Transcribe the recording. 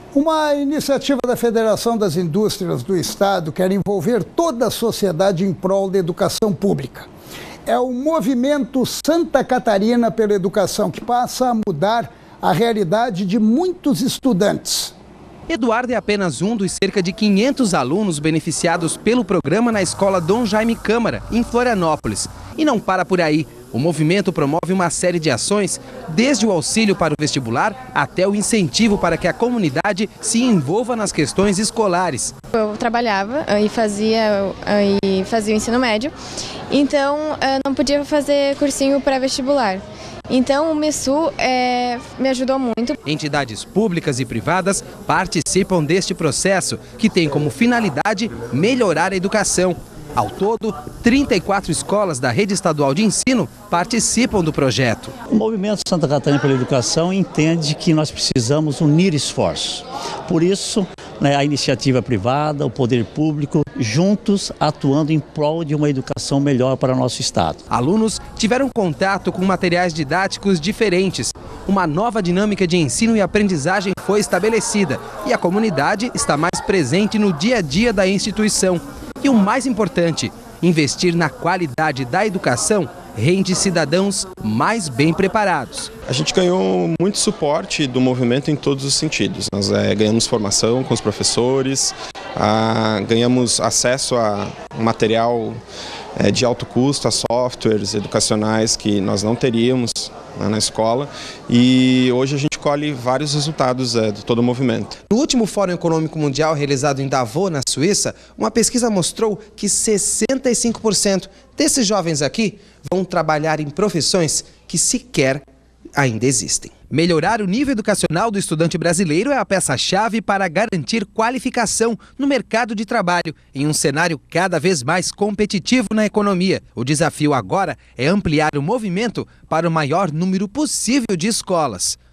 Uma iniciativa da Federação das Indústrias do Estado quer envolver toda a sociedade em prol da educação pública. É o movimento Santa Catarina pela Educação, que passa a mudar a realidade de muitos estudantes. Eduardo é apenas um dos cerca de 500 alunos beneficiados pelo programa na Escola Dom Jaime Câmara, em Florianópolis. E não para por aí. O movimento promove uma série de ações, desde o auxílio para o vestibular até o incentivo para que a comunidade se envolva nas questões escolares. Eu trabalhava e fazia o ensino médio, então não podia fazer cursinho pré-vestibular. Então o MESU me ajudou muito. Entidades públicas e privadas participam deste processo, que tem como finalidade melhorar a educação. Ao todo, 34 escolas da rede estadual de ensino participam do projeto. O movimento Santa Catarina pela Educação entende que nós precisamos unir esforços. Por isso, a iniciativa privada, o poder público, juntos atuando em prol de uma educação melhor para o nosso estado. Alunos tiveram contato com materiais didáticos diferentes. Uma nova dinâmica de ensino e aprendizagem foi estabelecida e a comunidade está mais presente no dia a dia da instituição. E o mais importante, investir na qualidade da educação rende cidadãos mais bem preparados. A gente ganhou muito suporte do movimento em todos os sentidos. Nós ganhamos formação com os professores, ganhamos acesso a material de alto custo, a softwares educacionais que nós não teríamos na escola, e hoje a gente colhe vários resultados de todo o movimento. No último Fórum Econômico Mundial realizado em Davos, na Suíça, uma pesquisa mostrou que 65% desses jovens aqui vão trabalhar em profissões que sequer ainda existem. Melhorar o nível educacional do estudante brasileiro é a peça-chave para garantir qualificação no mercado de trabalho, em um cenário cada vez mais competitivo na economia. O desafio agora é ampliar o movimento para o maior número possível de escolas.